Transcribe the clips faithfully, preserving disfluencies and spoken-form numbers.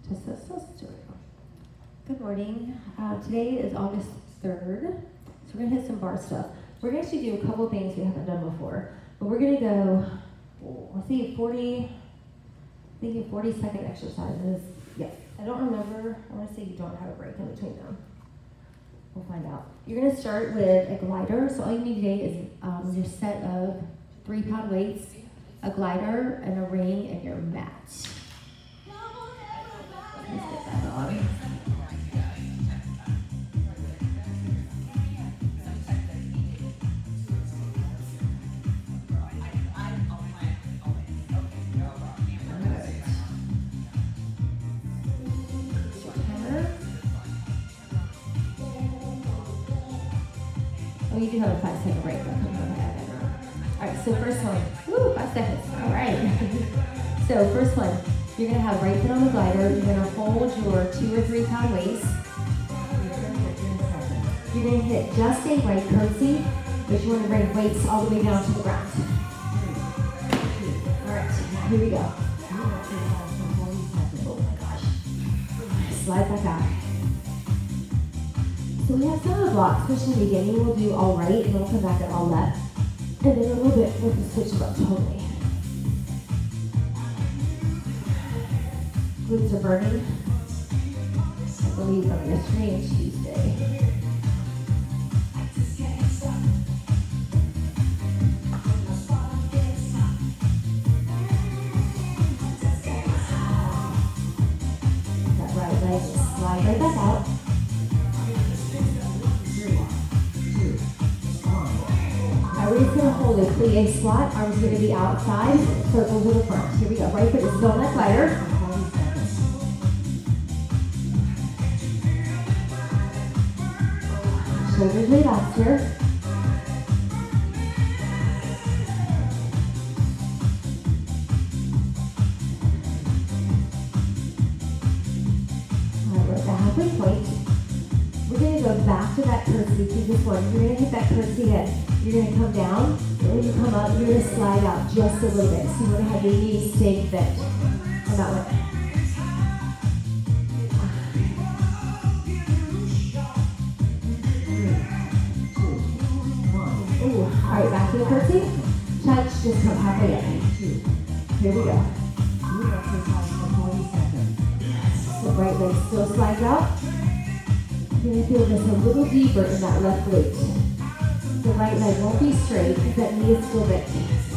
Test, test, test. There we go. Good morning. Uh, today is August third, so we're going to hit some bar stuff. We're going to actually do a couple things we haven't done before, but we're going to go, let's see, forty, I think a forty second exercises. Yes, I don't remember. I want to say you don't have a break in between them. We'll find out. You're going to start with a glider. So all you need today is um, your set of three pound weights, a glider, and a ring, and your mat. Let's get that on. Oh, you do have a five second break. Alright, so first one. Woo, five seconds. Alright. So first one, you're going to have right foot on the glider. You're going to hold your two or three pound weights. You're going to hit just a right curtsy, but you want to bring weights all the way down to the ground. Alright, here we go. Oh my gosh. Slide back out. So we have some of the blocks, which in the beginning we'll do all right, and then we'll come back at all left. And then a little bit with the switch up totally. Glutes are burning. I believe on yesterday and Tuesday. That right leg, slide right back out. We're just going to hold a plie squat. Arms are going to be outside, circle to the front. Here we go. Right foot is still on that glider. Shoulders relaxed here. Alright, we're at the halfway point. We're going to go back to that curtsy to this one. You're going to hit that curtsy again. You're going to come down, and when you come up, you're going to slide out just a little bit. So you want to have your knees stay bent on that one. Ooh, all right, back to the curtsy. Touch, just come halfway up. Here we go. The right leg still slides out. You're going to feel this a little deeper in that left glute. The right leg won't be straight because that knee is still bent.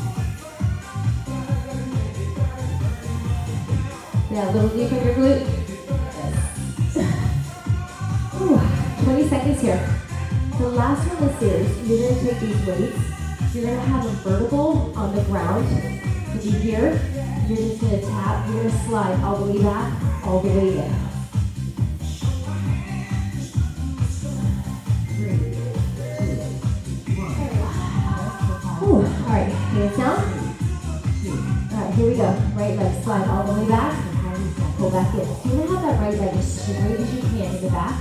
Yeah, a little deep in your glute. Ooh, twenty seconds here. The last one of the series, you're going to take these weights. You're going to have them vertical on the ground. To be here, you're just going to tap. You're going to slide all the way back, all the way in. Alright, hands down. Alright, here we go. Right leg slide all the way back. Pull back in. So you're going to have that right leg as straight as you can in the back.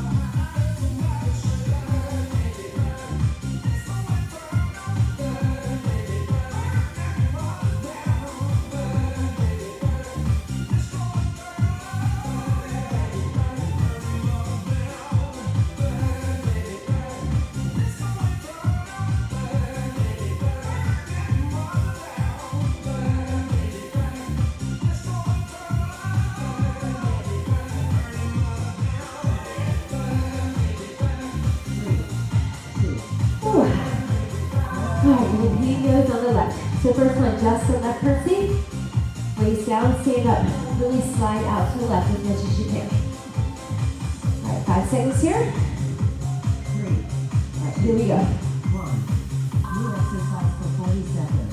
On the left. So first one, just the left curtsy. Waist down, stand up. Really slide out to the left as much as you can. All right, five seconds here. Three. All right, here we go. One. New exercise for forty seconds.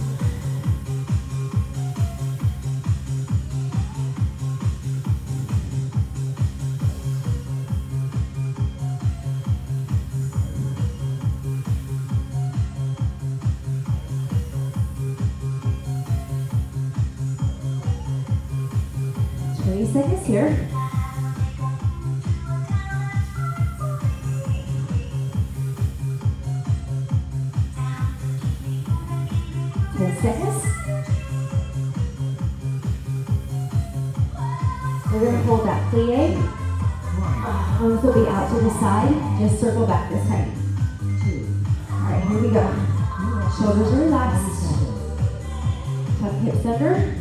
twenty seconds here. ten seconds. We're going to hold that plie. Arms will be out to the side. Just circle back this time. All right, here we go. Shoulders are relaxed. Tuck hips under.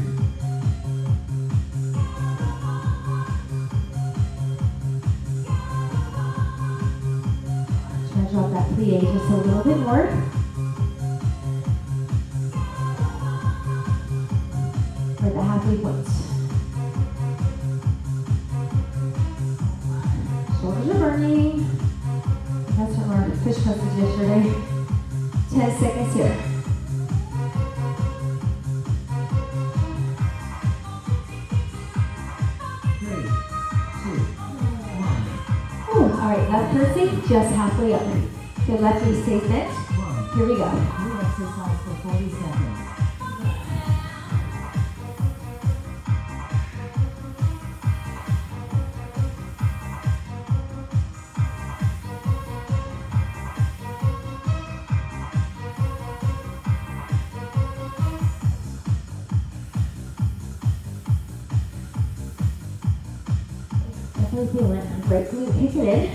Try to drop that plie just a little bit more. For the halfway point. Shoulders are burning. That's from our fish puzzles yesterday. ten seconds here. Three, two, one. Ooh, all right, left curtsy, just halfway up. So left knee stays bent. Here we go. New exercise for forty seconds. Definitely feeling it. Right glute kick it in.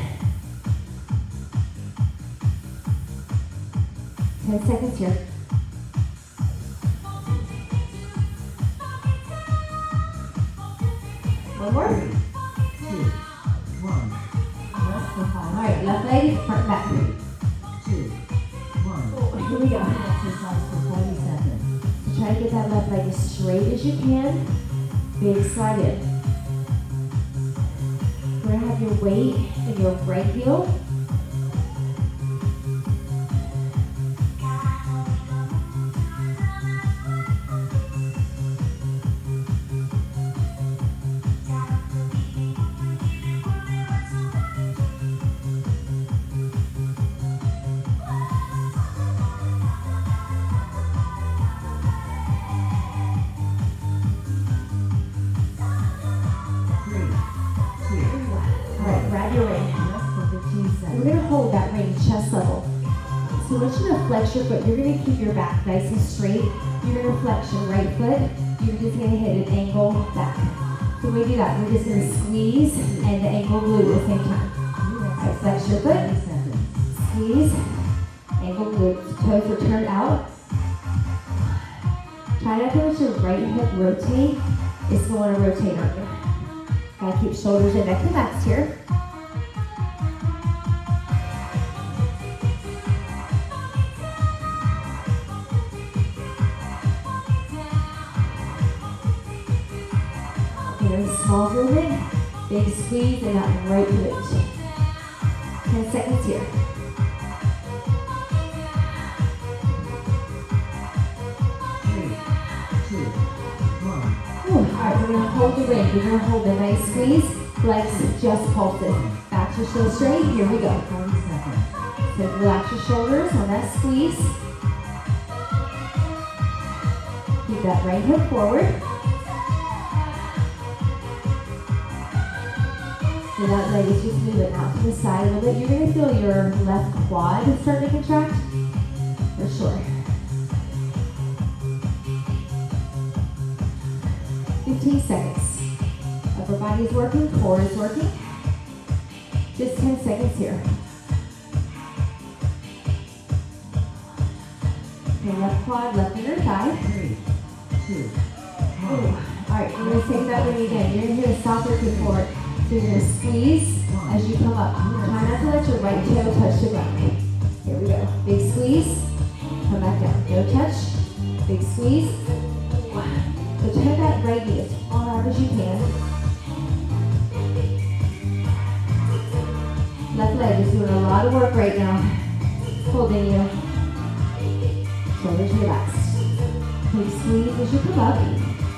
ten seconds here. One more. Three, two, one. Rest for five. All right, left leg, front back. Two, one. Oh, here we go. Exercise for forty seconds. So try to get that left leg as straight as you can. Big slide in. You're going to have your weight in your right heel. We're going to hold that ring chest level. So I want you to flex your foot. You're going to keep your back nice and straight. You're going to flex your right foot. You're just going to hit an angle back. So when we do that, we're just going to squeeze and the ankle glute at the same time. All right, flex your foot. Squeeze. Ankle glute. Toes are turned out. Try not to let your right hip rotate. It's going to rotate on you. Gotta keep shoulders and neck relaxed here. Very small movement, big squeeze, and that right glute. ten seconds here. Three, two, one. Ooh, all right, we're going to hold the ring. We're going to hold a nice squeeze. Legs just pulses. Backs are still straight. Here we go. forty seconds. So relax your shoulders on that squeeze. Keep that right hip forward. So that leg is just moving out to the side a little bit. You're going to feel your left quad start to contract, for sure. fifteen seconds. Upper body is working, core is working. Just ten seconds here. Okay, left quad, left inner thigh. Three, two, one. Ooh. All right, we're going to take that ring again. You're going to hit a stop working forward. So you're going to squeeze as you come up. Try not to let your right toe touch the ground. Here we go. Big squeeze. Come back down. No touch. Big squeeze. So turn that right knee as far out as you can. Left leg is doing a lot of work right now. Holding you. Shoulders relaxed. Big squeeze as you come up.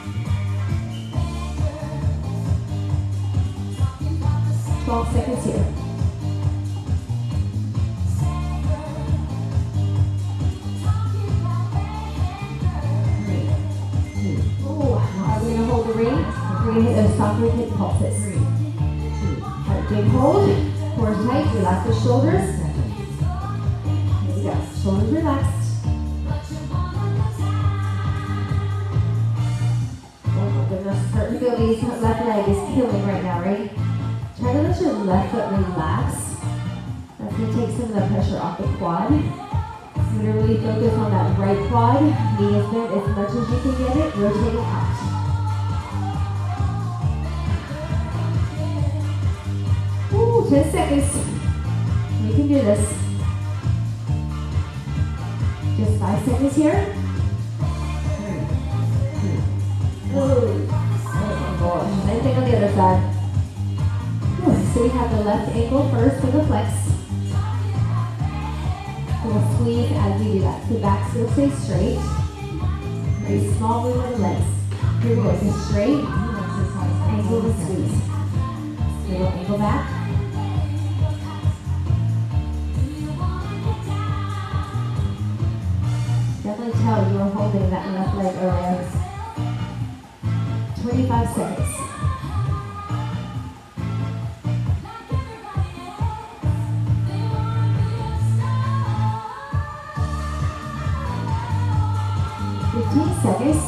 twelve seconds here. Three, two, Ooh, are we going to hold the ring? We're going to hit those soft hip pulses. three, two, All right, big hold. Core tight. Relax the shoulders. seconds. Here we go. Shoulders relaxed. Oh my goodness, starting to feel these left leg is killing right now, right? Try to let your left foot relax. That's going to take some of the pressure off the quad. You're going to really focus on that right quad. Knee is bent as much as you can get it, rotating out. Ooh, ten seconds. We can do this. Just five seconds here. Oh, oh gosh. Same thing on the other side. Ooh, so we have the left ankle first with a flex. We'll squeeze as we do that. So back still stay straight. Very small move of the legs. Here we go. Just straight. Ankle to squeeze. Little ankle back. Definitely tell you were holding that left leg earlier. twenty-five seconds. fifteen seconds.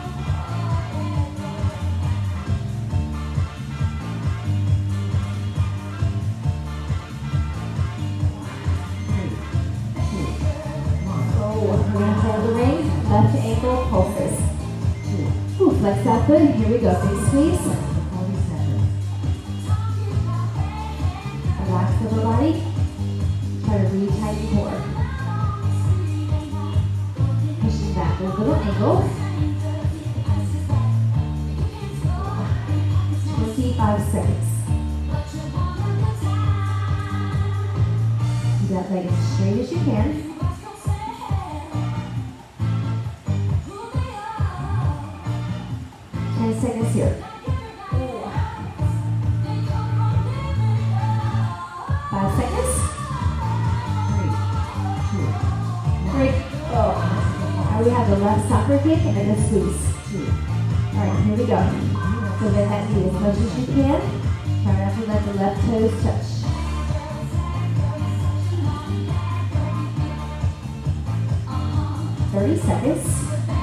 Oh, we're going to hold the ring. Left ankle pulses. Ooh, flex that foot. Here we go. Big squeeze. Relax the upper body. Try to re-tighten core. Pushing back with a little angle. twenty-five seconds. Keep that leg as straight as you can. ten seconds here. Five seconds. Three, two, three. Oh. Now we have the left soccer kick and then a squeeze. Two. All right, here we go. So bend that knee as much as you can. Try not to let the left toes touch. thirty seconds.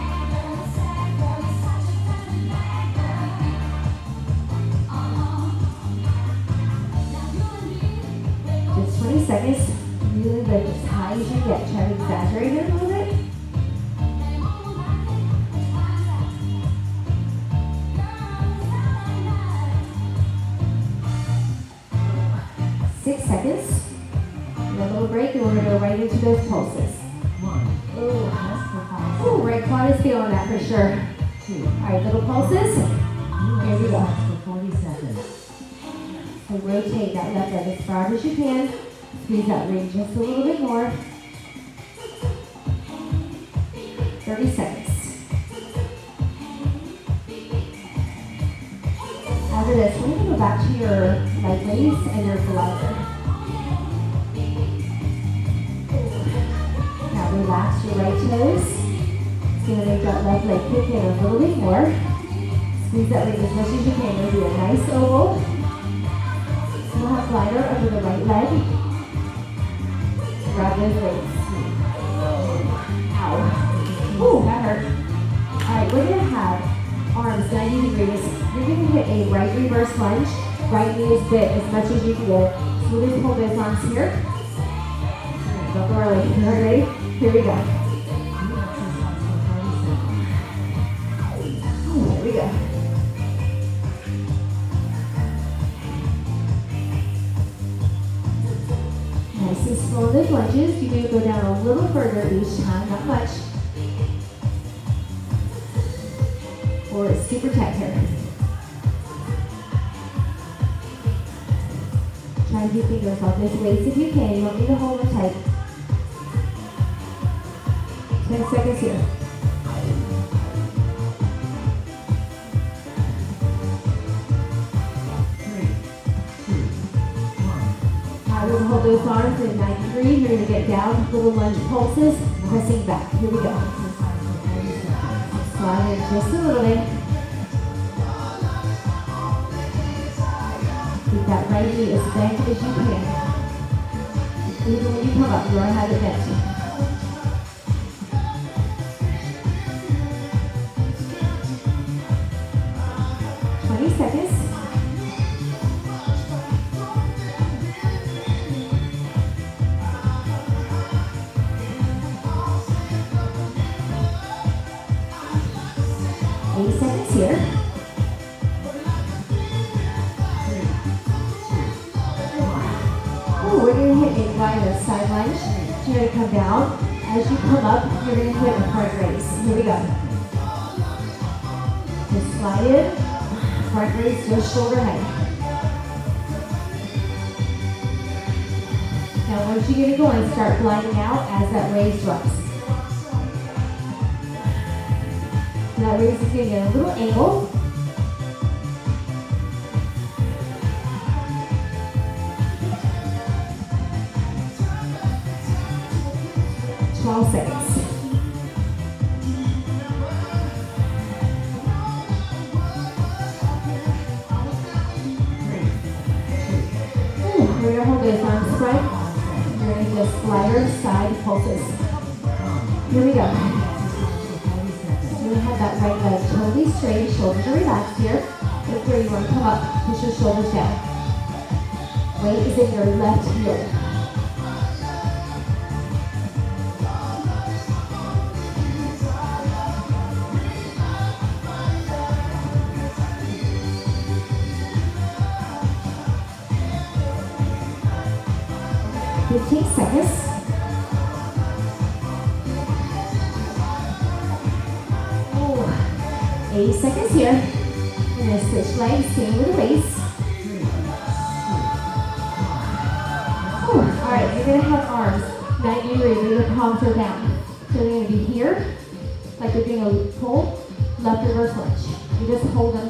twenty seconds, really lift as high as you get. Try to exaggerate it a little bit. Six seconds. And a little break and we're going to go right into those pulses. Ooh. Ooh, right quad is feeling that for sure. Alright, little pulses. Here we go. So rotate that left leg as far as you can. Squeeze that ring just a little bit more. thirty seconds. After this, we're going to go back to your leg raise and your glider. Now relax your right toes. It's going to make that left leg kick in a little bit more. Squeeze that ring as much as you can. We'll do a nice oval. We'll have glider under the right leg. Grab those weights. Ow. Ooh, that hurt. Alright, we're going to have arms ninety degrees. You're going to hit a right reverse lunge. Right knee is bent as much as you can get. So we're going to pull those arms here. Don't go early. You ready? Here we go. Ooh, there we go. Nice and slow in those lunges. You do go down a little further each time, not much. Or it's super tight here. Try to keep fingers off those weights if you can. You don't need to hold them tight. ten seconds here. We're going to hold those arms in ninety degrees. You're going to get down, little lunge pulses, pressing back. Here we go. Slide in just a little bit. Keep that right knee as bent as you can. Even when you come up, you are have it bent. twenty seconds. Eight seconds here. Ooh, we're going to hit a glider side lunge. You're going to come down. As you come up, you're going to hit a front raise. Here we go. Just slide in. Front raise, just shoulder height. Now once you get it going, start gliding out as that raise drops. That raise is going to get a little angle. twelve seconds. Ooh, we're going to hold those arms spread. You're going to just slider side pulses. Here we go. You're going to have that right leg totally straight, shoulders are relaxed here. That's where you want to come up, push your shoulders down. Weight is in your left heel. fifteen seconds. Oh, eight seconds here. We're going to switch legs, staying with the waist. Oh, all right, you're going to have arms ninety degrees, where your palms are down. So they're going to be here, like you're doing a pull, left reverse lunge. You just hold them.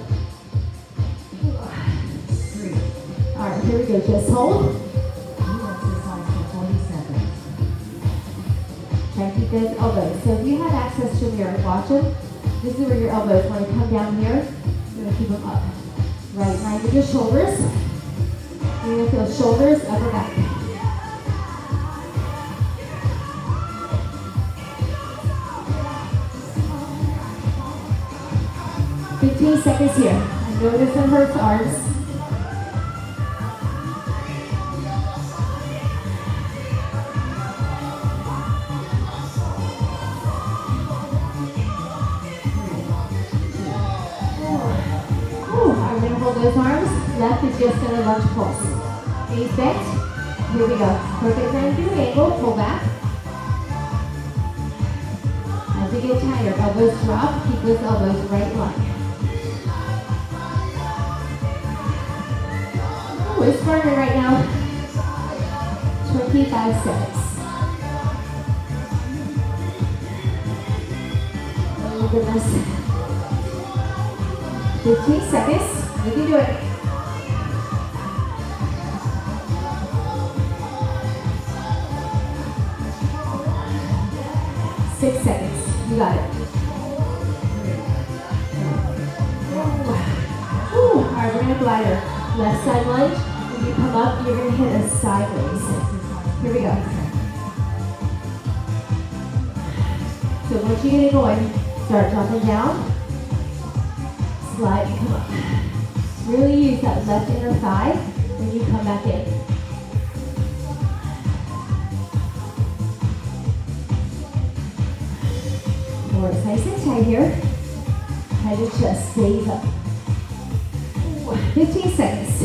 All right, here we go, just hold. Try to keep those elbows. So if you have access to a mirror, watch them. This is where your elbows want to come down here. You're going to keep them up. Right line with your shoulders. You're going to feel shoulders, upper back. fifteen seconds here. I know this one hurts arms. Those arms, left is just in a lunge pulse. Knees bent. Here we go. Perfect ninety degree angle, pull back. As you get tighter, elbows drop, keep those elbows right line. Oh, it's burning right now. twenty-five seconds. Oh goodness. fifteen seconds. You can do it. Six seconds. You got it. Ooh. All right, we're going to glider. Left side lunge. When you come up, you're going to hit a sideways. Here we go. So once you get it going, start jumping down. Slide and come up. Really use that left inner thigh when you come back in. Core is nice and tight here. Head and chest stays up. fifteen seconds.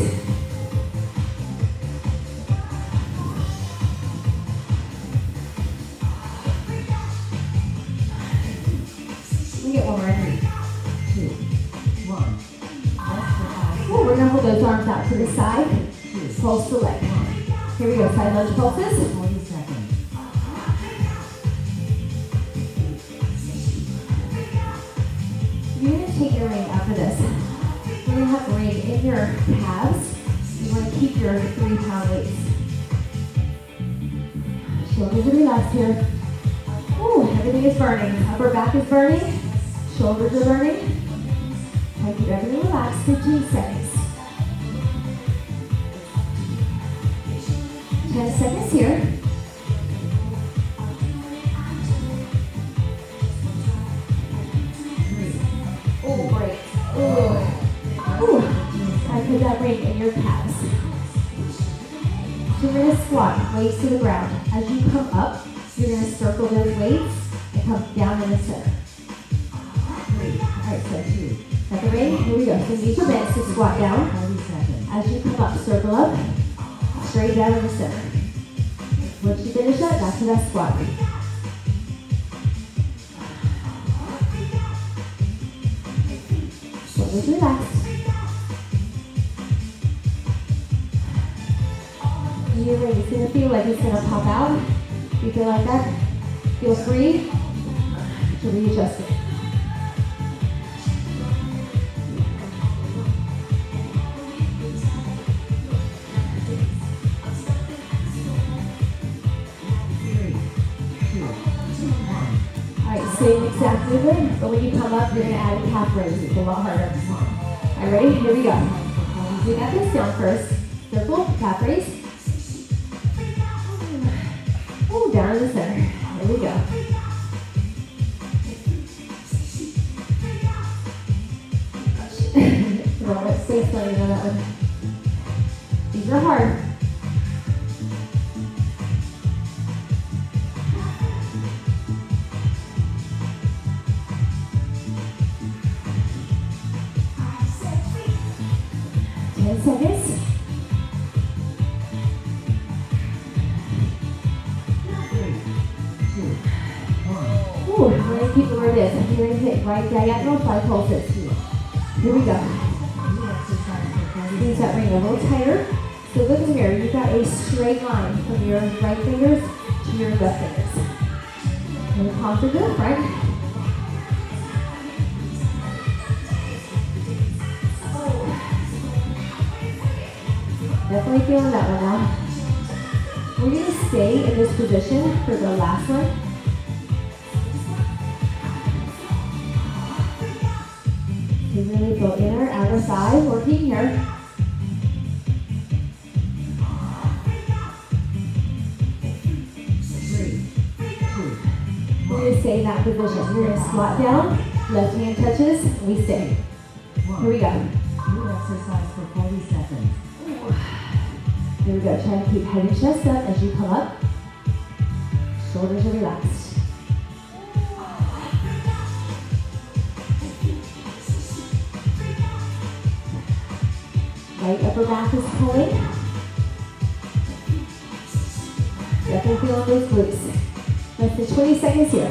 We get one more. Two, one. Ooh, we're going to hold those arms out to the side. Pulse the leg. Here we go, side lunge pulses. forty seconds. You're going to take your ring after this. You're going to have ring in your calves. You want to keep your three pound weights. Shoulders are relaxed here. Ooh, everything is burning. Upper back is burning. Shoulders are burning. Try to keep everything relaxed. fifteen seconds. ten seconds here. Oh, great. Ooh. Ooh, ring in your calves. So you're going to squat, weights to the ground. As you come up, you're going to circle those weights and come down in the center. Alright, so two. Got the ring? Here we go. So knees are bent, so squat down. As you come up, circle up, straight down in the center. Once you finish that, back to that squat. Shoulders relaxed. Your ring is going to feel like it's going to pop out. If you feel like that, feel free to readjust it. Alright, same exact movement, but when you come up, you're going to add a calf raise. It's a lot harder. Alright, ready? Here we go. We got this down first. Circle, calf raise. Oh, down in the center. There we go. Come on, let's stay stunning on that one. These are hard. ten seconds. Ooh, we're going to keep it where it is. You're going to hit right diagonal, five pulses. Here we go. Squeeze that ring a little tighter. So look in the mirror. You've got a straight line from your right fingers to your left fingers. And the palms are to the front. Definitely feeling that one now. We're going to stay in this position for the last one. You really go inner, outer thigh, working here. We're going to stay in that position. We're going to squat down, left hand touches, and we stay. Here we go. New exercise for forty seconds. Here we go. Try to keep head and chest up as you come up. Shoulders are relaxed. Right upper back is pulling. Definitely feeling those glutes. Less than twenty seconds here.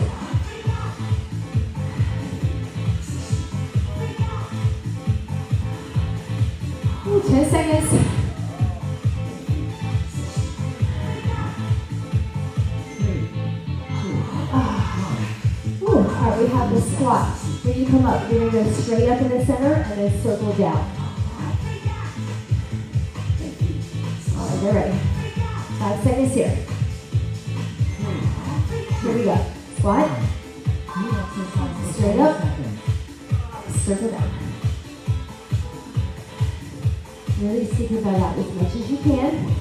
Ooh, ten seconds. Alright, we have the squat. When you come up, you're going to go straight up in the center and then circle down. Alright, you're ready. Five seconds here. Here we go. Squat. Straight up. Circle down. Really stick your butt out as much as you can.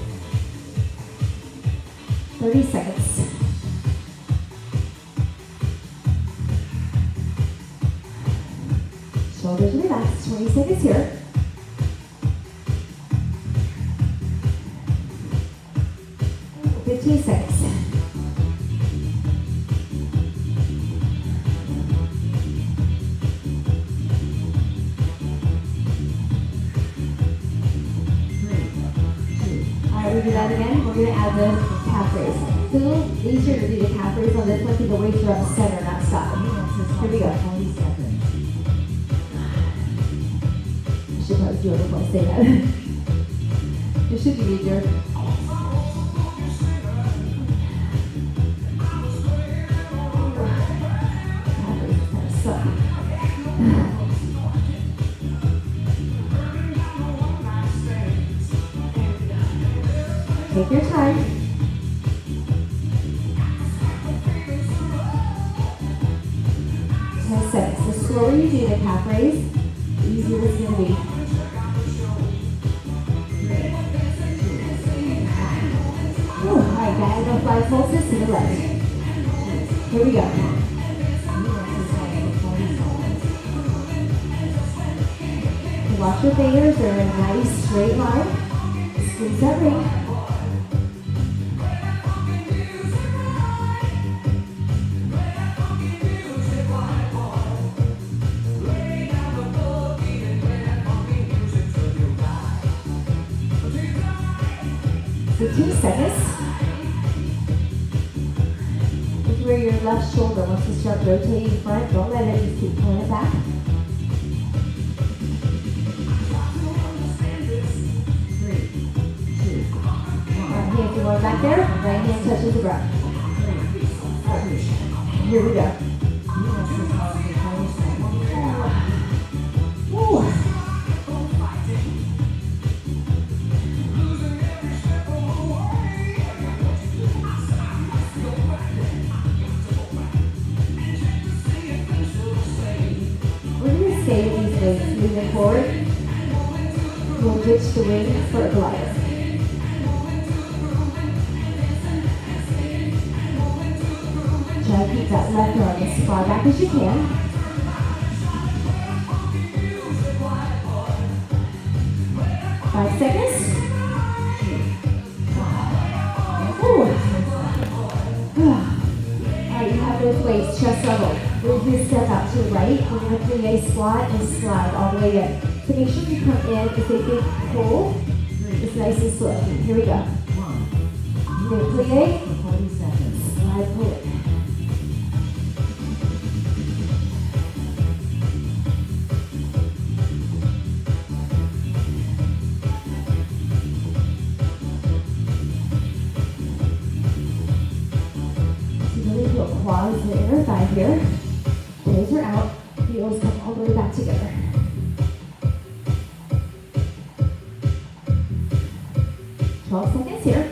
thirty seconds. Shoulders relaxed. twenty seconds here. fifteen seconds. Alright, we do that again. We're going to add the calf raise. It's a little easier to do the calf raise on this one because the weights are up center, not side. Here we go. I should probably do it before I say that. It should be easier. Take your time. ten seconds. The slower you do the calf raise, the easier it's going to be. Ooh, all right, diagonal five pulses to the left. Here we go. Watch your fingers, they're in a nice straight line. Squeeze that ring. fifteen seconds. This is where your left shoulder wants to start rotating front. Don't let it, just keep pulling it back. Right hand to one back there. Right hand touches the ground. Here we go. Ooh. Stay with these weights moving forward. We'll ditch the wing for a glider. Try to keep that left arm as far back as you can. Five seconds. Ooh. Alright, you have those weights chest level. We're going to step out to the right. We're going to plie, squat, and slide all the way in. So make sure you come in with a big pull. It's nice and slow. Here we go. You're going to plie, slide, pull it. So really feel quads in the inner thigh here. Toes are out, heels come all the way back together. twelve seconds here.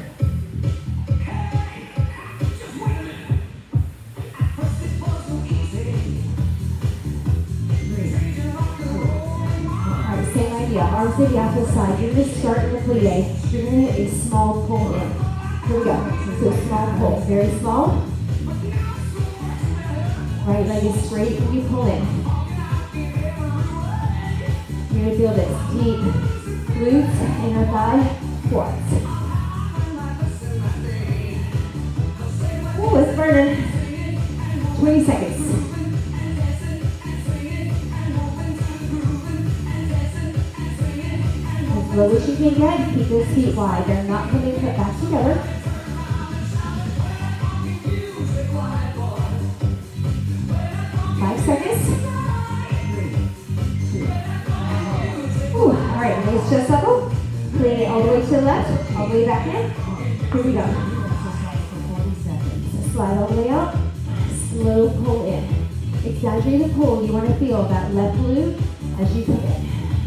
Alright, same idea. Arms maybe out to the side. You're going to start in the plie. You're going to hit a small pull in. Here we go. So a small pull. Very small. Right leg is straight when you pull in. You're going to feel this deep glutes, inner thigh, quads. Ooh, it's burning. twenty seconds. As low as you can get, keep those feet wide. They're not coming put back together. Five seconds. Ooh, all right, raise chest level. Plie all the way to the left, all the way back in. Here we go. Slide all the way out. Slow pull in. Exaggerated pull. You want to feel that left glute as you come in.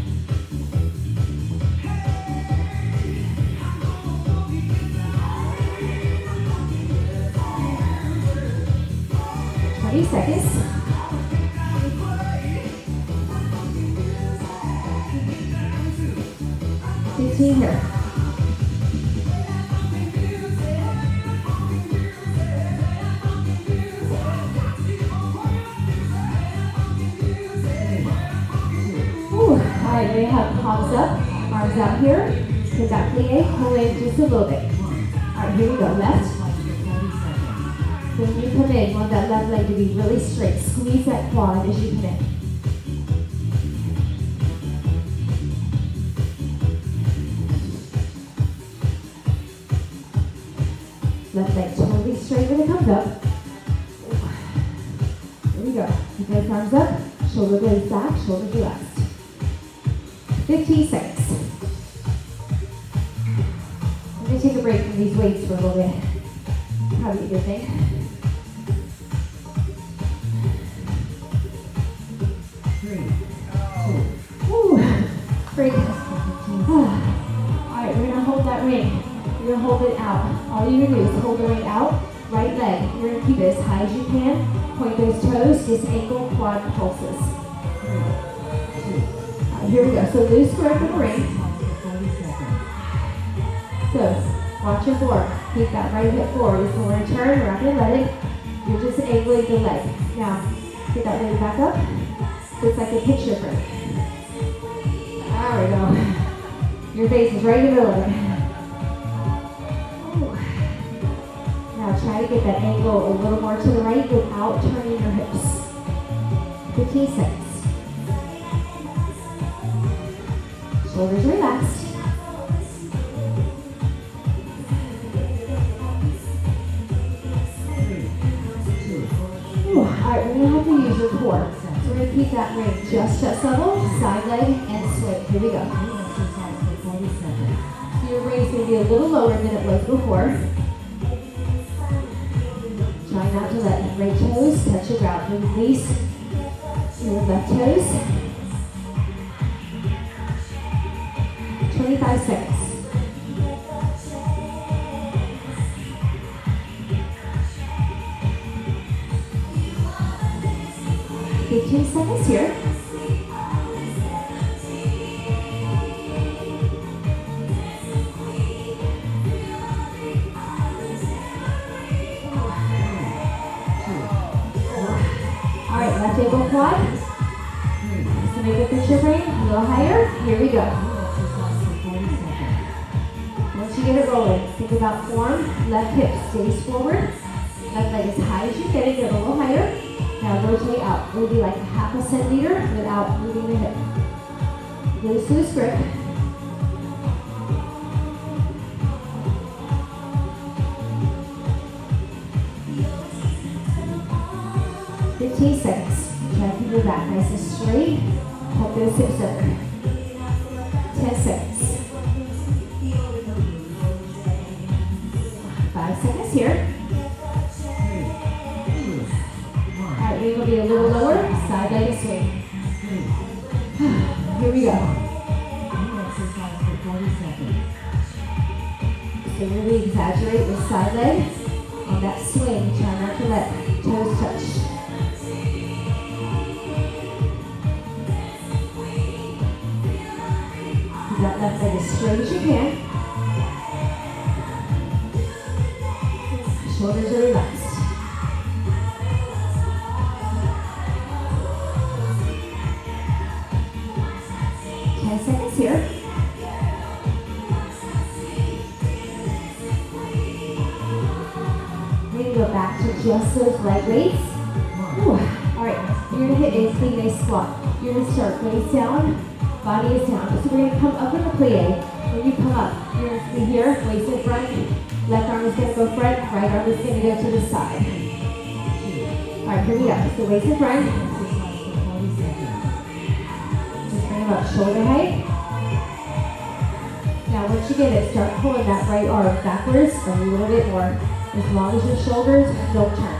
twenty seconds. fifteen here. Ooh, all right, we have palms up, arms out here. Take that plie, pull in just a little bit. All right, here we go, left. So when you come in, you want that left leg to be really straight. Squeeze that quad as you come in. Left leg totally straight when it comes up. Here we go. Keep those arms up, shoulder blades back, shoulders relaxed. fifteen seconds. I'm going to take a break from these weights for a little bit. Probably a good thing. Break. Alright, we're going to hold that ring. You're going to hold it out. All you're going to do is hold the ring out. Right leg. You're going to keep it as high as you can. Point those toes. Just ankle, quad pulses. Alright, here we go. So loose grip of the ring. So, watch your forward. Keep that right hip forward. If you want to turn, we're not going to let it. You're just angling the leg. Now, get that leg back up. So it's like a picture frame. Your face is right in the middle of it. Ooh. Now try to get that angle a little more to the right without turning your hips. fifteen seconds. Shoulders relaxed. Alright, we're going to have to use your core. So we're going to keep that ring just chest level, side leg, and swing. Here we go. So your ring is going to be a little lower than it was before. Try not to let right toes touch the ground. Release your left toes. twenty-five seconds. fifteen seconds here. All right, left ankle quad. So make the picture frame a little higher. Here we go. Once you get it rolling, think about form. Left hip stays forward. Left leg as high as you get it, get a little higher. Now rotate out. It will be like a half a centimeter without moving the hip. Loose, loose grip. fifteen seconds. Try to keep your back nice and straight. Tuck those hips under. ten seconds. five seconds here. Alright, we will be a little lower. Side leg and swing. Here we go. So really exaggerate the side leg on that swing. Try not to let toes touch. Keep that left leg as straight as you can. Shoulders are relaxed. ten seconds here. Then go back to just those leg weights. Ooh. All right, you're gonna hit a clean a squat. You're gonna start waist down, body is down. So we're gonna come up in a plie. When you come up, you're gonna be here, waist in front. Left arm is gonna go front, right arm is gonna go to the side. All right, here we go. So waist in front. Just bring them up shoulder height. Now once you get it, start pulling that right arm backwards a little bit more. As long as your shoulders don't turn.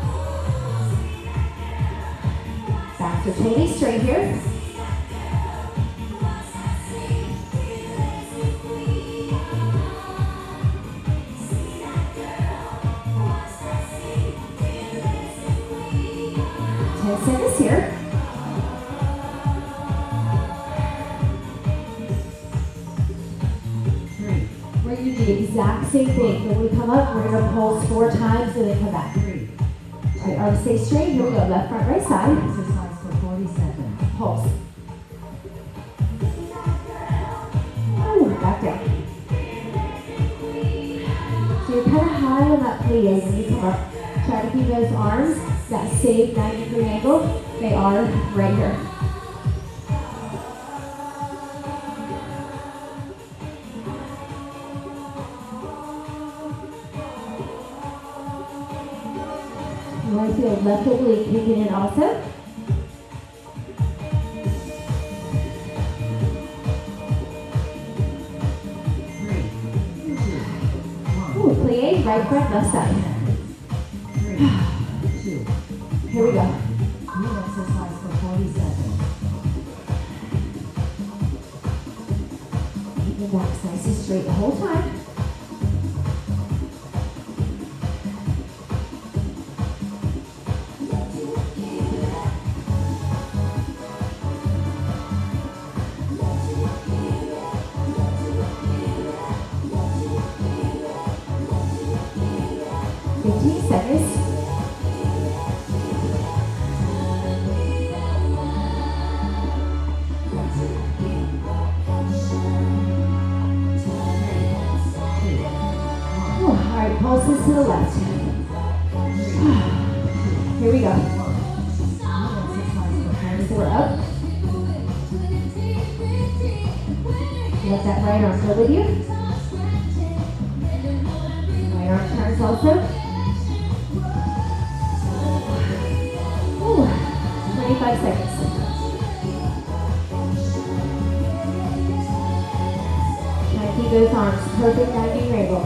Backs are totally straight here. ten seconds here. We're going to do the exact same thing. When we come up, we're going to pulse four times and then come back. All right, arms stay straight. Here we go. Left, front, right side. Exercise for forty seconds. Pulse. Ooh, back down. So you're kind of high on that plie when you come up. Try to keep those arms, that same ninety degree angle, they are right here. You want to feel left oblique kicking in also. Ooh, plie, right front, left side. Here we go. New exercise for forty seconds. Keep your back nice and straight the whole time. fifteen seconds. pulses to the left. Here we go. So we're up. Let that right arm go with you. Right arm turns also. Ooh, twenty-five seconds. Try to keep those arms perfect ninety angle.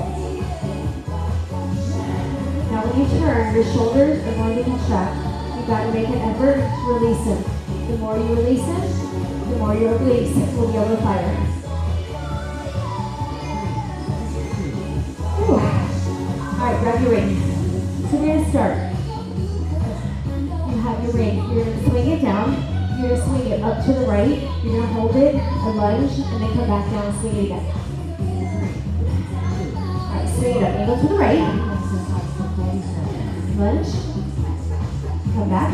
Now when you turn, your shoulders are going to contract. You've got to make an effort to release them. The more you release them, the more your obliques will be able to fire. All right, grab your ring. So we're going to start. You have your ring. You're going to swing it down. You're going to swing it up to the right. You're going to hold it, a lunge, and then come back down and swing it again. All right, swing it up. Angle to the right. Lunge. Come back.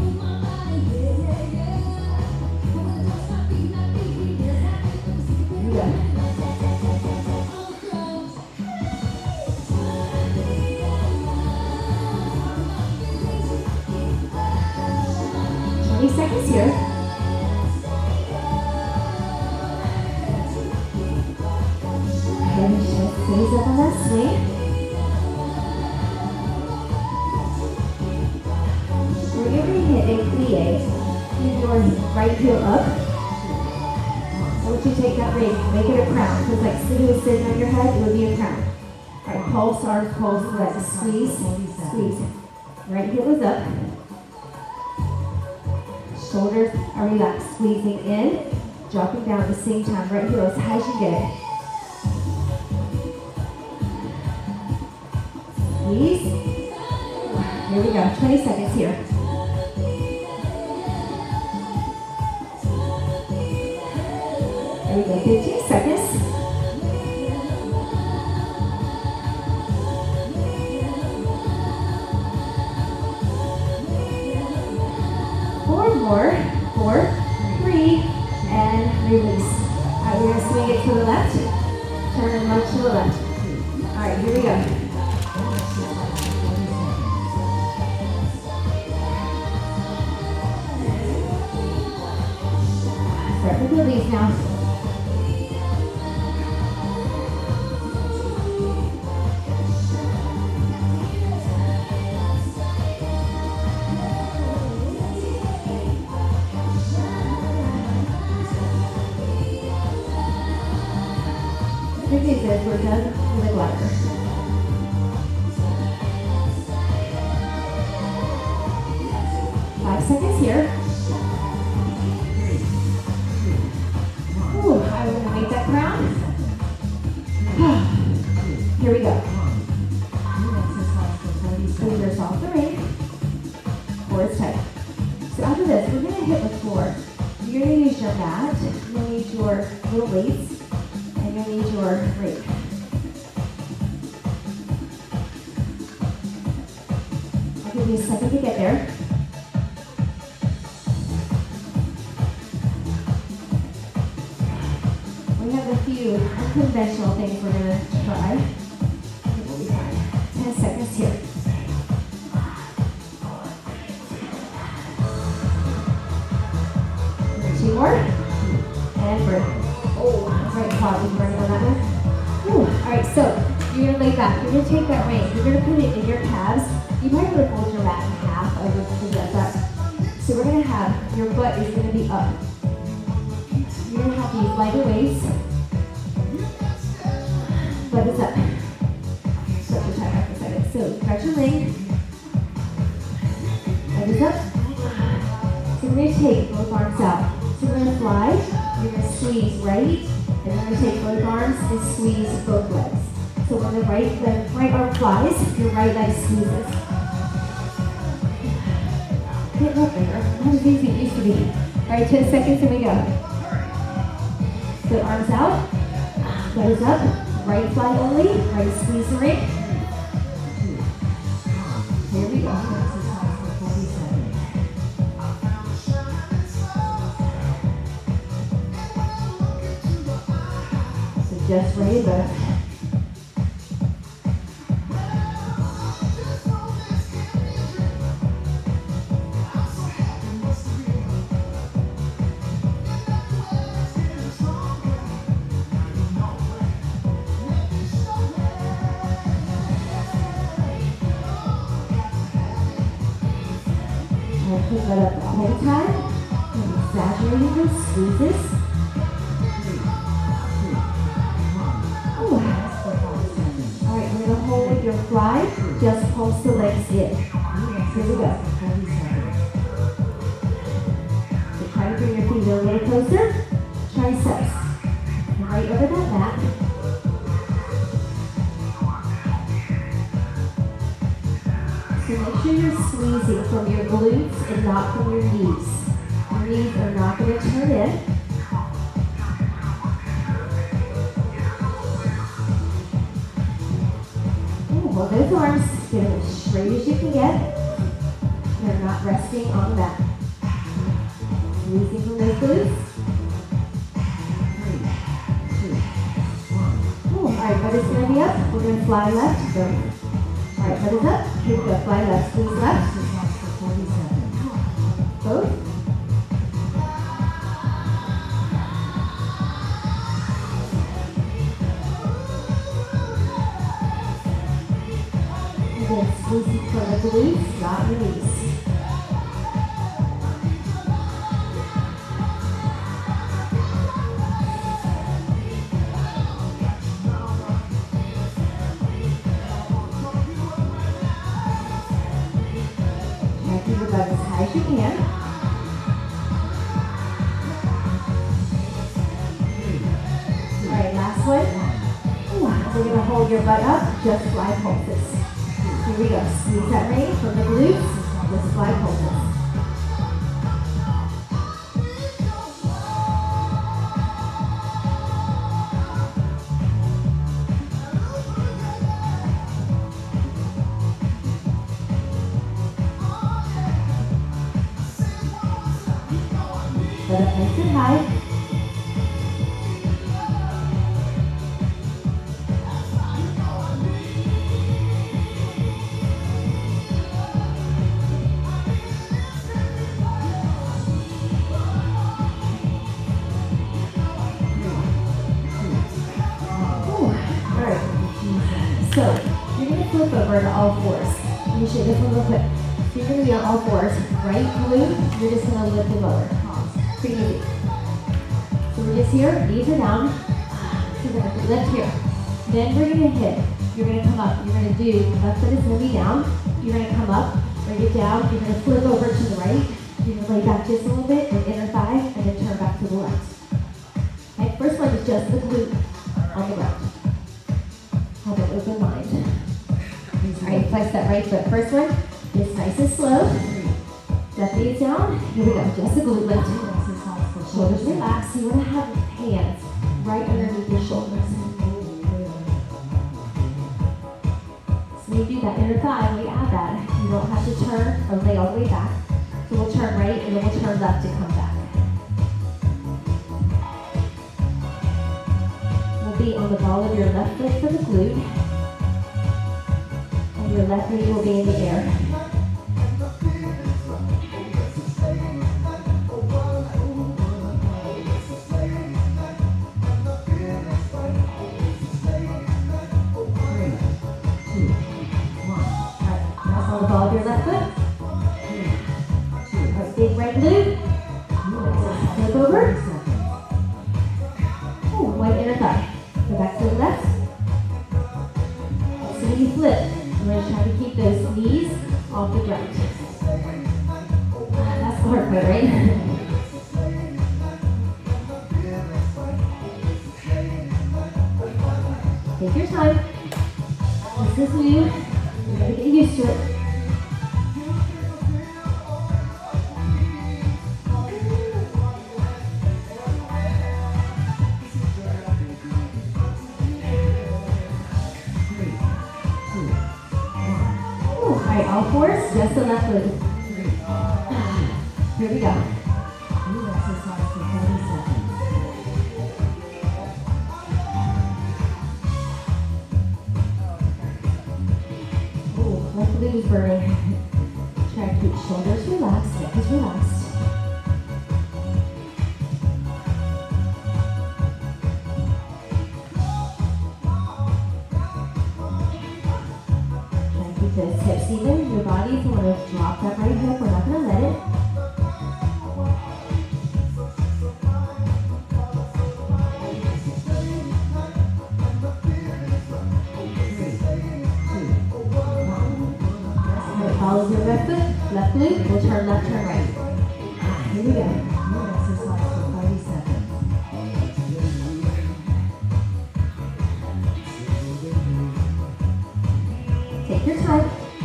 Here we go. twenty seconds here. And just stays up on that swing. We're going to hit a plie with your right heel up. I want you to take that ring, make it a crown. So it's like if it was sitting on your head, it would be a crown. All right, pulse, arms, pulse, legs, squeeze, squeeze. Right heel is up. Shoulders are relaxed, squeezing in, dropping down at the same time. Right heel as high as you get it. Squeeze. Here we go, twenty seconds here. There we go, fifteen seconds. Four more, four, three, and release. All right, we're gonna swing it to the left, turn and lunge to the left. All right, here we go. Start with release now. Good news is we're done with the glider. Five seconds here. Ooh, I want to make that crown. Here we go. Fingers off the ring. Core is tight. So after this, we're going to hit the floor. You're going to use your mat. You're going to use your little weights. And you'll need your rake. I'll give you a second to get there. We have a few unconventional things we're going to try. I think we'll be fine. ten seconds here. Two more. And break. Oh, right quad is burning on that one. Ooh. All right, so you're gonna lay back. You're gonna take that ring. You're gonna put it in your calves. You might want to fold your mat in half. I would suggest that. So we're gonna have your butt is gonna be up. You're gonna have these lighter weights. Butt is up. Stretch your time back for a second. So stretch your leg. Butt is up. So we're gonna take both arms out. So we're gonna fly. You're going to squeeze right, and then we're going to take both arms and squeeze both legs. So when the right, the right arm flies, your right leg squeezes. Get up there. Not as easy as it used to be. All right, ten seconds and we go. So arms out, butt is up, right fly only, right squeeze the ring. Here we go. Just raise it. butt up the whole time. And exaggerating those squeezes. Ooh. All right, we're gonna hold your fly. Just pulse the legs in. Here we go. So try to bring your feet a little closer. Triceps. And right over that mat. So make sure you're squeezing from your glutes and not from your knees. Your knees are not going to turn in. Ooh, hold those arms. Get them as straight as you can get. They're not resting on the mat. Squeezing from those glutes. Three, two, one. Ooh, all right, butt is going to be up. We're going to fly left. Go. All right, butt is up. Here we go. Fly left. Squeeze left. Both. Again, squeezing from the glutes, not your knees. Keep your butt as high as you can. Alright, last one. Ooh, we're going to hold your butt up, just fly pulses. Here we go. Squeeze that range from the glutes, just fly pulses. Set up nice and high. So, you're going to flip over to all fours. Let me show you this one real quick. So you're going to be on all fours. Right glute, you're just going to lift and lower. Pretty easy. So we're just here, knees are down. So we're going to lift here. Then we're going to hit. You're going to come up. You're going to do, left foot is going to be down. You're going to come up, bring it down. You're going to flip over to the right. You're going to lay back just a little bit with inner thigh, and then turn back to the left. Okay, first one is just the glute on the ground. Have an open mind. Alright, flex that right foot. First one is nice and slow. Step these down. Here we go. Just a glute lift. Shoulders relax. You want to have your hands right underneath your shoulders. So when you do that inner thigh, we add that. You don't have to turn or lay all the way back. So we'll turn right and then we'll turn left to come back. Be on the ball of your left foot for the glute, and your left knee will be in the air. Three, two, one. All right, now on the ball of your left foot. All right, big right glute. Flip over. Oh, one inner thigh. Go back to the left. So when you flip, we're going to try to keep those knees off the ground. That's the hard part, right? Take your time. This is new. You're going to get used to it. All fours, just the left foot. Here we go. New exercise for thirty seconds. Oh, left glute is burning. Try to keep shoulders relaxed, neck is relaxed. Those hips even, your body, if you want to drop that right hip, we're not going to let it. follows your left foot, left glute, we'll turn left, turn right. Here we go. New exercise for thirty seconds. Take your time.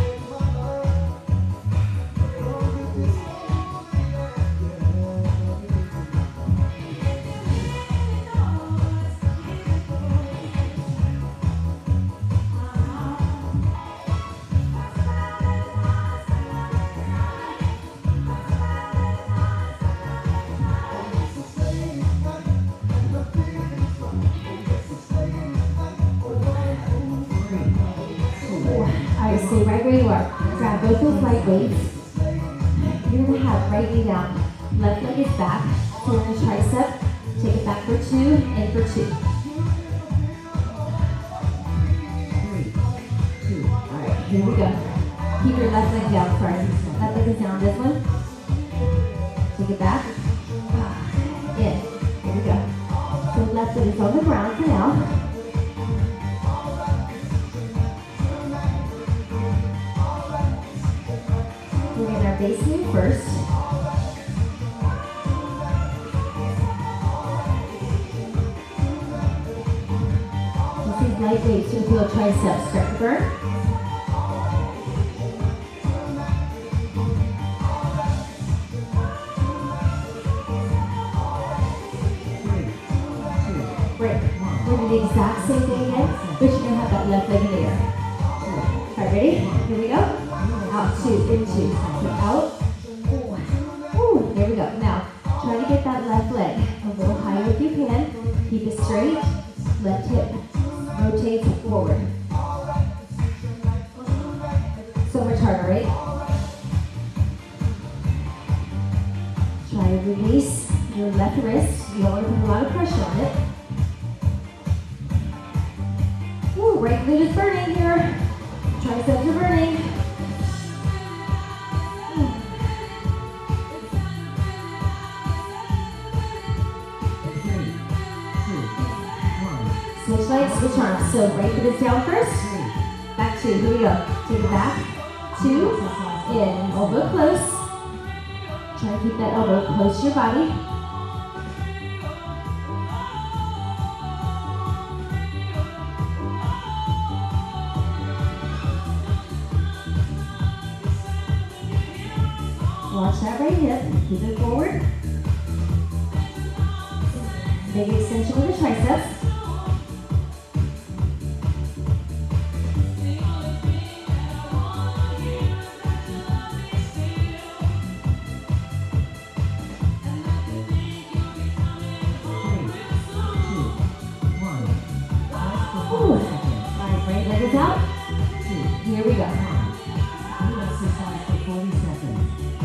Alright, stay right where you are. Grab both those light weights. You're gonna have right knee down. Left leg is back. Turn your tricep. Take it back for two and for two. Three, two, Alright, here we go. Keep your left leg down, sorry. Left leg is down, this one. Take it back. In. Here we go. So left foot is on the ground for now. We're in our base knee first. This is light weights to feel triceps. Start to burn. three, two, Great. We're going to do the exact same thing again, but you're going to have that left leg in the air. Alright, ready? Here we go. Out, two, in, two. Out. Ooh, there we go. Now, try to get that left leg a little higher if you can. Keep it straight. Left hip rotates forward. So much harder, right? Try to release your left wrist. You don't want to put a lot of pressure on it. Ooh, right glute is burning here. Triceps are burning. three, two, one. Switch legs, switch arms. So right foot is down first. Three. Back two. Here we go. Take it back. Two. In. Elbow close. Try to keep that elbow close to your body. Watch that right hip. Keep it forward. Big extension with the triceps. Ooh. All right, right leg is out. Here we go. New exercise for forty seconds.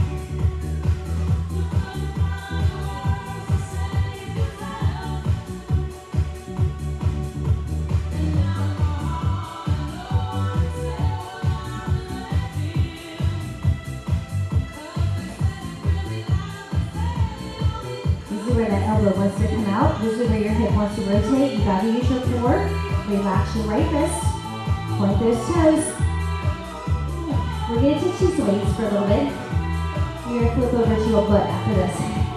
This is where that elbow wants to come out. This is where your hip wants to rotate. You gotta use your core. Relax your right wrist. Point those toes. We're gonna take these weights for a little bit. You're gonna flip over to your butt after this.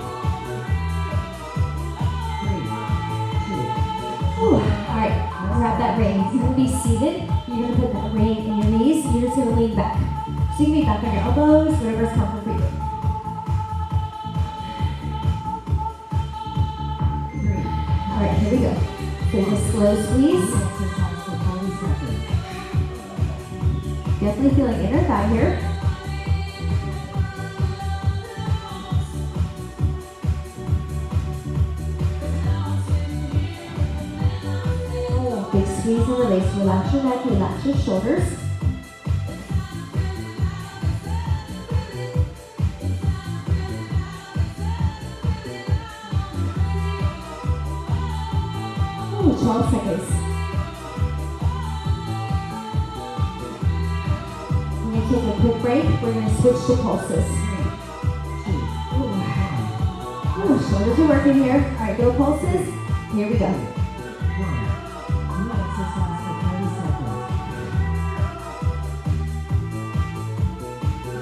Three, two, Ooh. All right, grab that ring. You're gonna be seated. You're gonna put that ring in your knees. You're just gonna lean back. So you can be back on your elbows, whatever's comfortable for you. three. All right, here we go. So just slow squeeze. New exercise for forty seconds. Definitely feeling inner thigh here. Oh, big squeeze and release. Relax your neck, relax your shoulders. Ooh, twelve seconds. Take a quick break. We're going to switch to pulses. Ooh. Ooh, shoulders are working here. All right, go pulses. Here we go. One. New exercise for thirty seconds.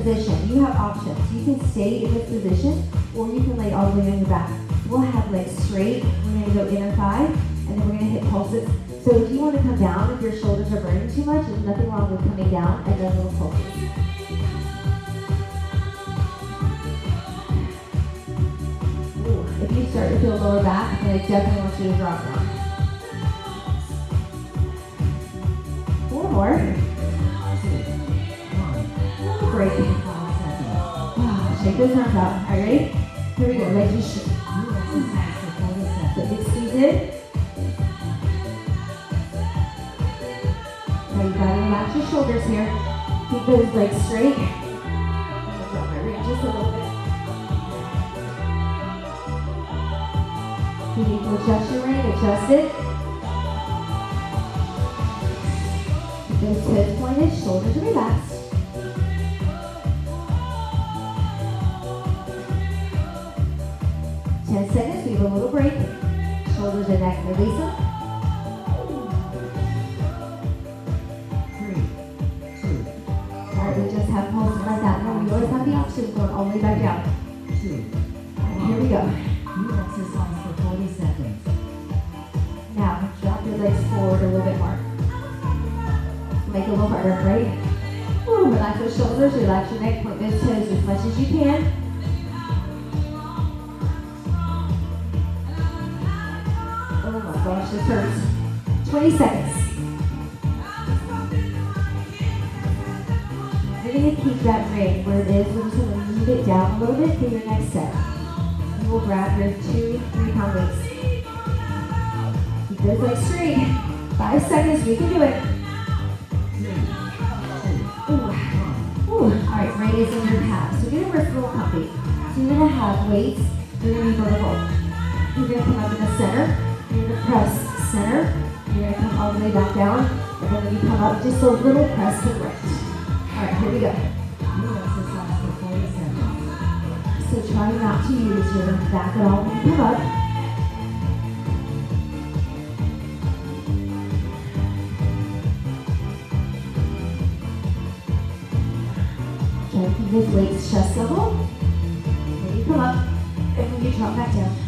position, you have options. You can stay in this position, or you can lay all the way on your back. We'll have legs straight. We're going to go inner thigh, and then we're going to hit pulses. So if you want to come down, if your shoulders are burning too much, there's nothing wrong with coming down and then little pulses. Ooh, if you start to feel lower back, then I definitely want you to drop down. Four more. Break. Wow, shake those arms out. All right, ready? Here we go. Legs just shake. So big squeeze in. Now you gotta relax your shoulders here. Keep those legs straight. I'm gonna drop my reach just a little bit. If you need to adjust your ring, adjust it. Keep those toes pointed, shoulders relaxed. ten seconds, we have a little break. Shoulders and neck, release them. Three, two, Alright, we just have pulses like that. Now we always have the option of going all the way back down. two. Alright, here we go. New exercise for forty seconds. Now, drop your legs forward a little bit more. Make it a little harder, right? Ooh, relax those shoulders, relax your neck, point those toes as much as you can. Oh my gosh, this hurts. twenty seconds. You're going to keep that ring where it is. We're just going to move it down a little bit for your next set. And we'll grab your two, three pound weights. Keep those legs straight. Five seconds, we can do it. Ooh. Ooh. All right, right is in your calves. So you're going to work a little comfy. So you're going to have weights. They're going to be vertical. You're going to come up in the center. You're going to press center. You're going to come all the way back down. And then when you come up, just a little press to the right. All right, here we go. New exercise for forty seconds. So try not to use your back at all when you come up. Try to keep those weights chest level. When you come up, and when you drop back down.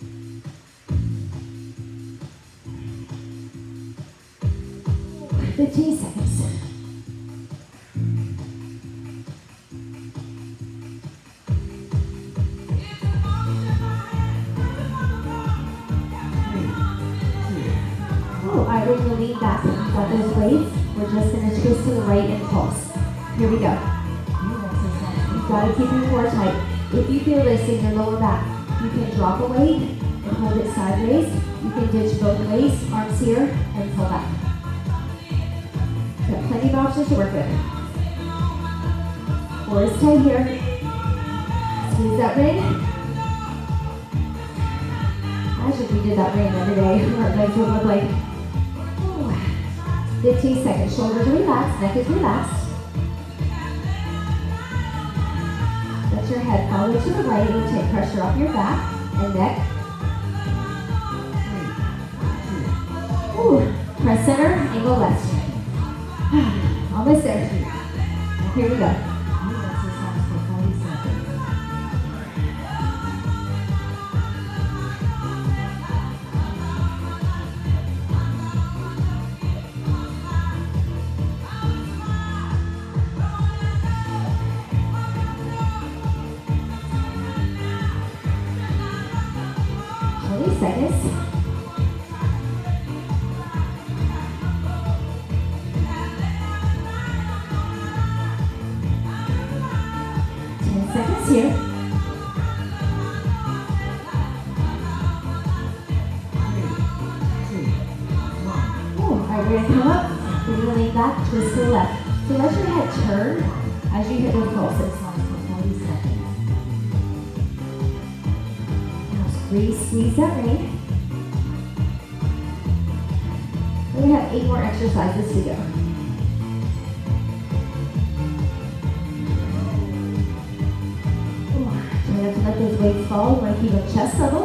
fifteen seconds. Oh, all right, we're going to lean back. We've got those weights. We're just going to twist to the right and pulse. Here we go. You've got to keep your core tight. If you feel this in your lower back, you can drop a weight and hold it sideways. You can ditch both ways, arms here, and pull back. Got plenty of options to work with. Core is tight here. Squeeze that ring. I should we did that ring every day. Our legs would look like. Ooh. fifteen seconds. Shoulders are relaxed. Neck is relaxed. Let your head follow to the right. It'll take pressure off your back and neck. Ooh. Press center. Angle left. Almost there. Here we go. New exercise for forty seconds. twenty seconds. Seconds here. Oh, all right, we're gonna come up. We're gonna lean back, twist to the left. So let your head turn as you hit those pulses. Now squeeze, squeeze that ring. We have eight more exercises to go. You have to let those weights fall. You want to keep them chest level.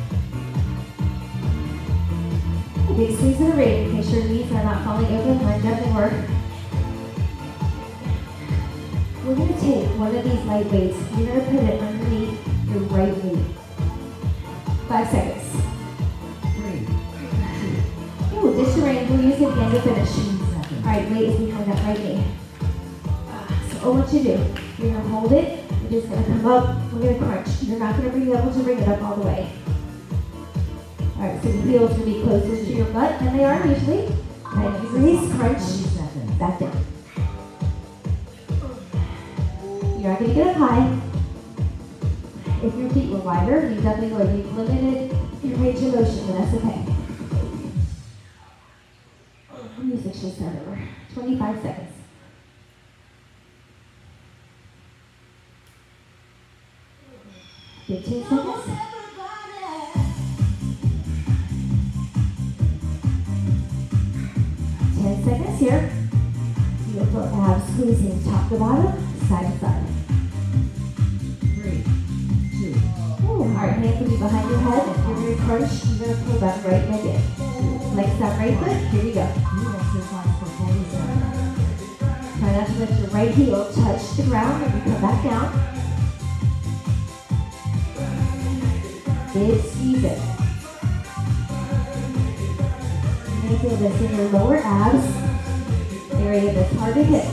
A big squeeze of the ring. Make sure knees are not falling open. Might definitely work. We're going to take one of these light weights. You're going to put it underneath your right knee. Five seconds. Three. Ooh, disarrange. We'll use it again to finish. All right, weight is behind that right knee. So all what you do, you're going to hold it. You're just going to come up. We're going to crunch. You're not going to be able to bring it up all the way. All right, so the heels will be closer to your butt than they are usually. ninety degrees, crunch, back down. You're not going to get up high. If your feet were wider, you definitely would. You've limited your range of motion, but that's okay. Music should start over. twenty-five seconds. fifteen seconds. ten seconds here. Beautiful abs squeezing top to bottom, side to side. Three. Two. Ooh, all right, hands will be behind your head. If you're going to crunch, you're going to pull that right leg in. Flex that right foot. Here we go. New exercise for forty seconds. Try not to let your right heel touch the ground when you come back down. Big squeeze it. You may feel this in your lower abs, area that's hard to hit.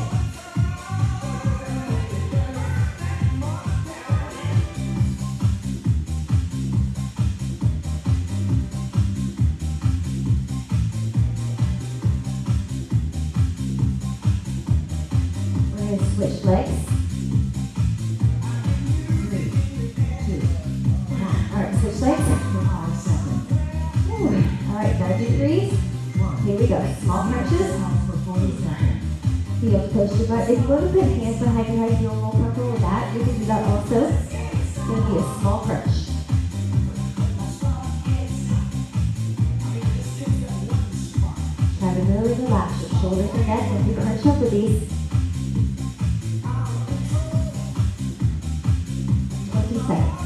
We're going to switch legs. Three. Two. All right, switch legs. For five seconds. Ooh. All right, ninety degrees. One. Here we go. Small crunches. Exercise for forty seconds. Heel close your butt. If you want to put hands behind your head, if you're more comfortable with that, you can do that also. It's going to be a small crunch. Try to really relax your shoulders and neck when you crunch up with these. twenty seconds.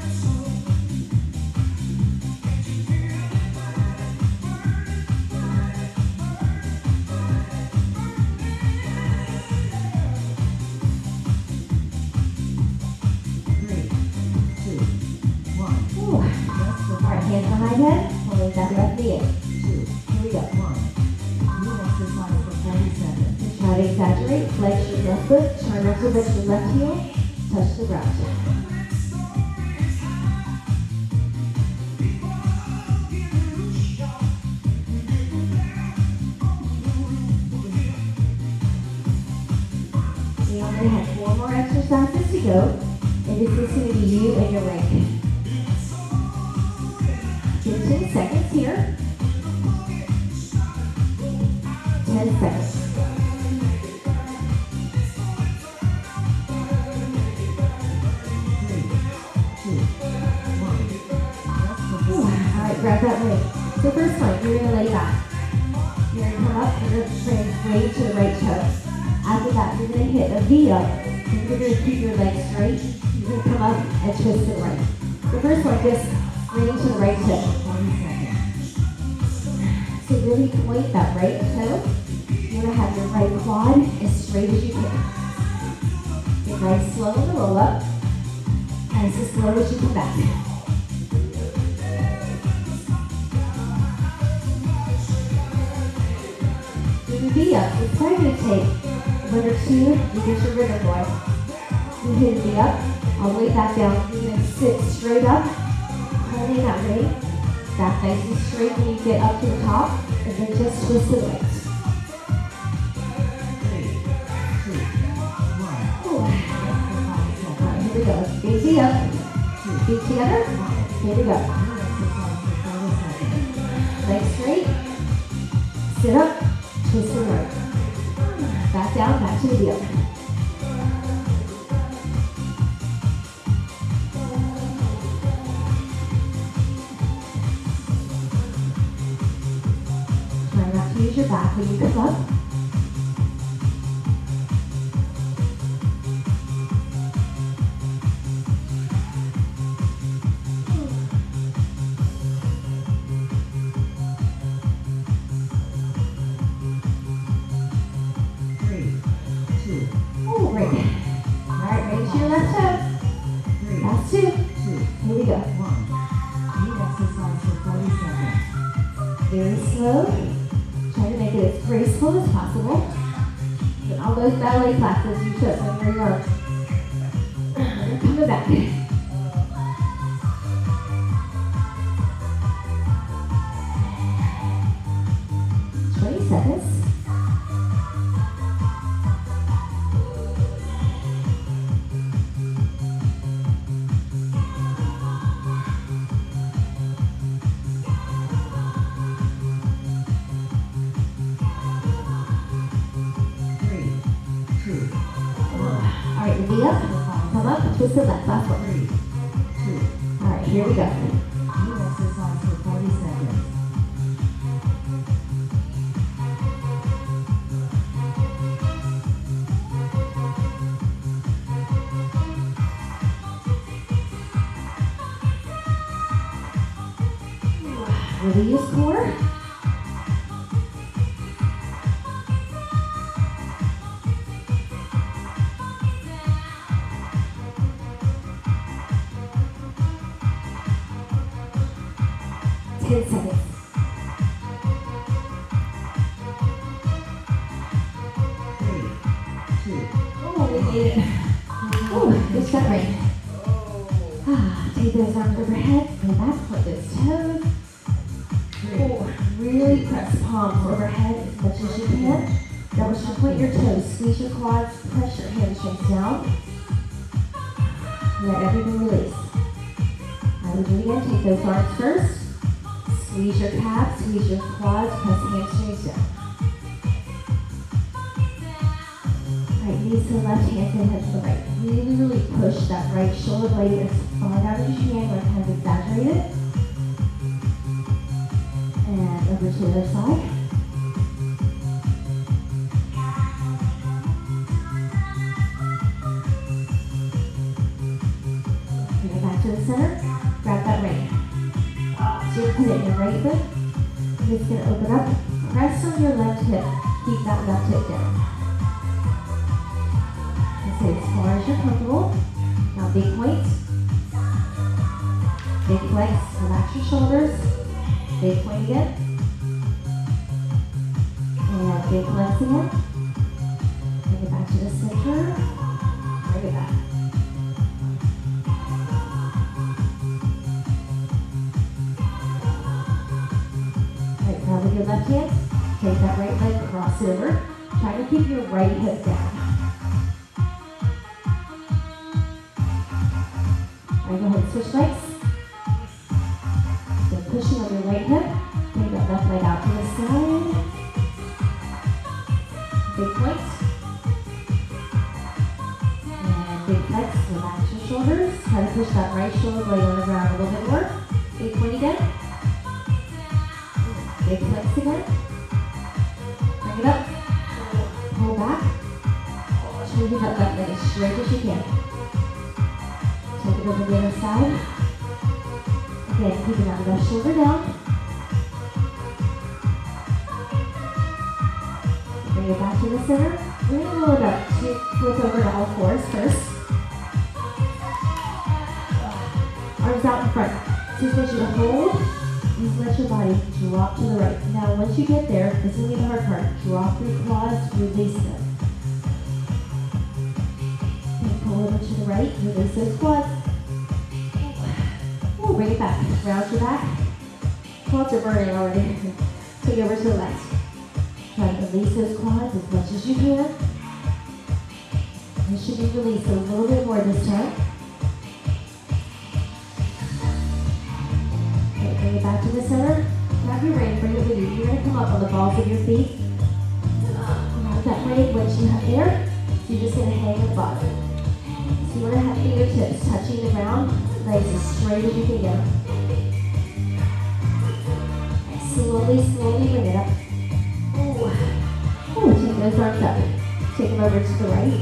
Three. Two. One. Ooh. Rest for All right, hands behind head, pulling that left knee in. two. Here we go. One. New exercise for forty seconds. Try to exaggerate, flex your left foot, try not to let your left heel touch the ground. We only have four more exercises to go, and this is going to be you and your rank. fifteen seconds here. ten seconds. Three. Two. One. Rest for Ooh, all right, grab that weight. So first one, you're going to lay back. You're going to come up, you're going to bring weight to the right toe. After that, you're going to hit a V up. And you're going to keep your legs straight. You're going to come up and twist to the right. The first one, just bring to the right toe. forty seconds. So really point that right toe. You want to have your right quad as straight as you can. Get nice slow in the roll up. And as slow as you come back. Do the V up. It's probably going to take one or two to get your rhythm going. You hit a V up, all the way back down. You're going to sit straight up, holding that weight. Back nice and straight when you get up to the top, and then just twist the legs. Three. Two. One. Ooh. Rest for five seconds. All right, here we go. Big V up. Two. Feet together. Here we go. New exercise for forty seconds. Legs straight. Sit up. Twist the right. Back down, back to the V up. Try not to use your back when you come up. Three. Two. Ooh, great. Very slow. Try to make it as graceful as possible. And all those ballet classes you took when you were young. And coming back. twenty seconds. All right, knee up, come up, twist the left, last one. Three, two. All right, here we go. New exercise for forty seconds. Really use core. ten seconds. Three, two. Oh, we made it. Oh, good step right. Ah, take those arms overhead, go back, point those toes. Oh, really press palms overhead as much as you can. Now we should point your toes, squeeze your quads, press your hamstrings down. Let everything release. I will do it again, take those arms first. Squeeze your calves, squeeze your quads, press hamstrings down. Right, knees to the left, hands and head to the right. Really, really push that right shoulder blade as far down as you can, like kind of exaggerate it. And over to the other side. Bring it back to the center. Grab that ring. So you put it in your right foot. You're just going to open up. Press on your left hip. Keep that left hip down. And say as far as you're comfortable. Now big points. Big flex. Relax your shoulders. Big point again. And big flex again. Bring it back to the center. Bring it back. Right, now with your left hand, take that right leg, cross it over. Try to keep your right hip down. All right, go ahead and switch legs. Pushing on your right hip, bring that left leg out to the side. Big point. And big flex, relax your shoulders. Try to push that right shoulder blade on the ground a little bit more. Big point again. Big flex again. Bring it up. Pull back. Try to get that left leg as straight as you can. Take it over the other side. Again, keeping that left shoulder down. Bring it back to the center. We're going to roll it up. To flip over to all fours first. Arms out in front. Just want you to hold and let your body drop to the right. Now, once you get there, this is going to be the hard part. Drop your quads, release them. And pull over to the right, release those quads. Oh, bring it back. Round your back. Quads are burning already. Take it over to the left. Try to release those quads as much as you can. They should be released a little bit more this time. Okay, bring it back to the center. Grab your ring, bring it with you. You're going to come up on the balls of your feet. Grab that ring, what you have there. So you're just going to hang at the bottom. So you want to have fingertips touching the ground. Legs as straight as you can get them. Slowly, slowly bring it up. Ooh. Ooh, take those arms up. Take them over to the right.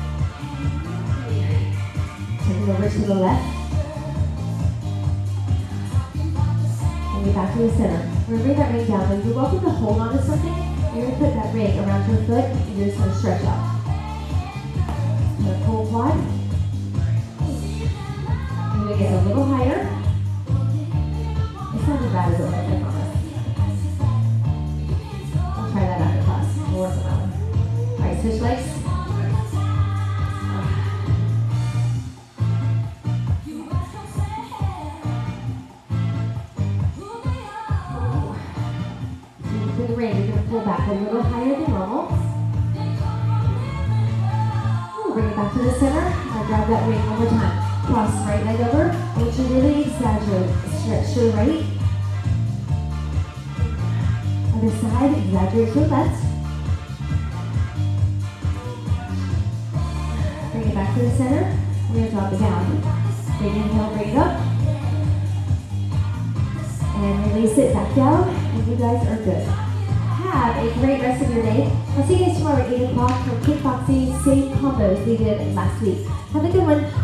Take them over to the left. And get back to the center. We're going to bring that ring down. But you're welcome to hold on to something. You're going to put that ring around your foot and you're just going to stretch out. You're going to pull quad. I'm going to get a little higher. It's not as bad as it looks, I promise. the ring, you're gonna pull back a little higher than normal. Ooh, bring it back to the center. Now grab that ring one more time. Cross right leg over. I want you to really exaggerate. Stretch to the right. Other side, exaggerate to the left. Bring it back to the center. We're gonna drop it down. Big inhale, bring it up. And release it back down, and you guys are good. Have a great rest of your day. I'll see you guys tomorrow at eight o'clock for kickboxing, same combos we did last week. Have a good one.